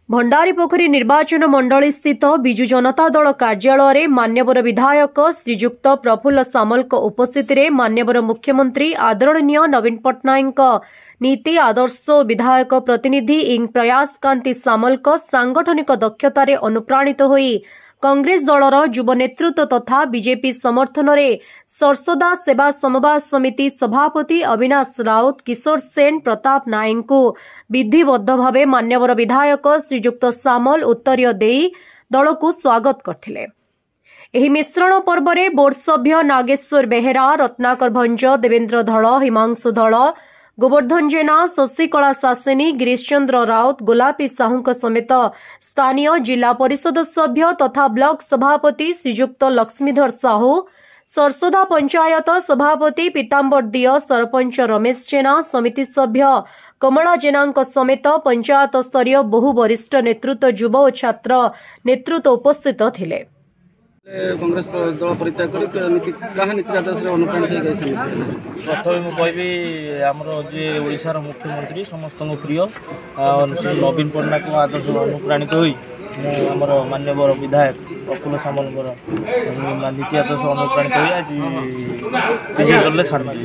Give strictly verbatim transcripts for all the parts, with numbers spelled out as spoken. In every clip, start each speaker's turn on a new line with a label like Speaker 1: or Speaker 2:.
Speaker 1: भंडारीपोखरी निर्वाचन मंडली स्थित बिजु जनता दल कार्यालय मान्यवर विधायक श्रीजुक्त प्रफुल्ल सामल उपस्थित में मान्यवर मुख्यमंत्री आदरणीय नवीन पट्टनायक नीति आदर्श विधायक प्रतिनिधि इंग प्रयास कांति सामल सांगठनिक दक्षतार अनुप्राणित होई कांग्रेस दलर युव नेतृत्व तथा बीजेपी समर्थन में सरसोदा सेवा समवाय समिति सभापति अविनाश राउत किशोर सेन प्रताप नायक को विधिबद्ध भावे मान्यवर विधायक श्रीजुक्त सामल उत्तरीय देई दल को स्वागत करथिले। एही मिश्रण पर्व में बोर्ड सभ्य नागेश्वर बेहेरा रत्नाकर भंज देवेंद्र धड़ हिमांशु धड़ गोवर्धन जेना शशिकला शासिनी गिरीश चंद्र राउत गोलापी साहू समेत स्थानीय जिला परिषद सभ्य तथा ब्लॉक सभापति श्रीजुक्त लक्ष्मीधर साहू सरसोदा पंचायत सभापति पीतांबर दिय सरपंच रमेश जेना समिति सभ्य कमला जेना समेत पंचायत स्तरीय बहु वरिष्ठ नेतृत्व युव और छात्र नेतृत्व उपस्थित थिले।
Speaker 2: कांग्रेस दल परित्याग अनुप्राणित
Speaker 3: प्रथम मुझे कहबी आमर जे ओडिशार मुख्यमंत्री समस्त प्रिय नवीन पट्टनायक आदर्श अनुप्राणित होई आमर मान्यवर विधायक प्रफुल्ल सामल नीति आदर्श अनुप्राणित हो आज विजय दल सामिल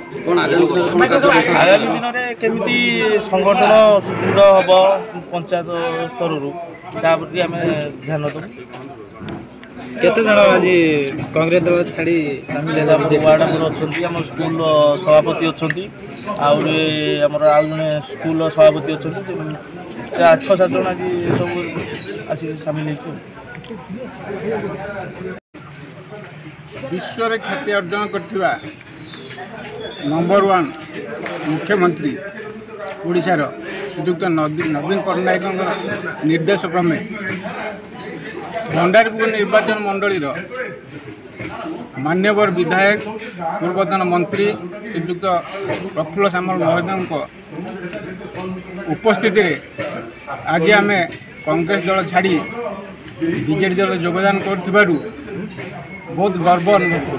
Speaker 3: आगामी दिन में केमी संगठन सुदृढ़ हम पंचायत स्तर प्रति आम ध्यान दू
Speaker 2: केते जण आज कांग्रेस दल छाड़ी सामिल
Speaker 3: वार्ड आम अच्छा आम स्कूल सभापति अच्छा आमर आउ जड़े स्कूल सभापति अच्छा छः सात जन आज सब आसिक सामिल हो
Speaker 4: विश्व ख्याति अर्जन करथिबा नंबर वन मुख्यमंत्री ओडिशार श्रीजुक्त नवीन पट्टनायक निर्देश क्रमे भंडारीपुर निर्वाचन मंडलीर मान्यवर विधायक पूर्वतन मंत्री श्रीजुक्त प्रफुल्ल सामल महोदय उपस्थिति आज आम कांग्रेस दल छाड़ी बीजेडी दल योगदान कर बहुत गर्व अनुभव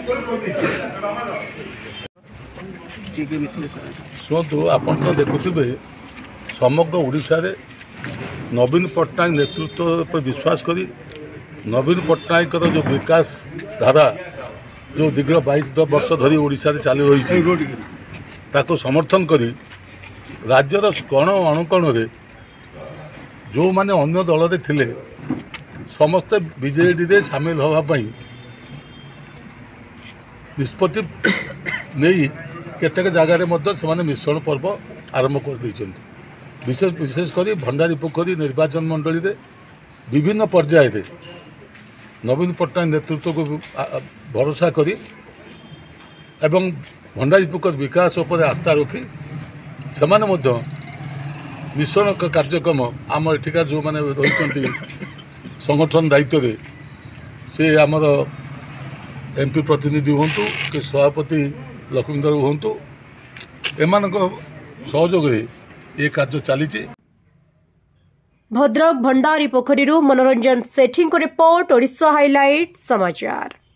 Speaker 5: शुणु आप देखुवे समग्र ओडिशा रे नवीन पट्टनायक नेतृत्व पर विश्वास करी नवीन पट्टनायक जो विकास धारा जो दीर्घ बाईस वर्ष धरी ओडिशा रे चालू रही ताको समर्थन करी राज्यर कण अणुकण जो माने अन्य दल रे थिले समस्ते बीजेडी रे सामिल होगापाई निष्पत्ति नहीं केतेक जगार से मिश्रण पर्व आरंभ कर देइछन्ति। विशेष विशेषकर भंडारीपोखरी निर्वाचन मंडली रे विभिन्न पर्याय रे नवीन पट्टनायक नेतृत्व को भरोसा करी एवं भंडारीपोखरी विकास उपर आस्था रखी सेमाने मध्य मिश्रण कार्यक्रम आम एठिकार जो मैंने रही संगठन दायित्व रे से आमर एमपी प्रतिनिधि हूँ कि सभापति लक्ष्मीधर हूँ एम सहयोग ये कार्य चली।
Speaker 1: भद्रक भंडारीपोखरी मनोरंजन सेठी रिपोर्ट ओडिशा हाइलाइट समाचार।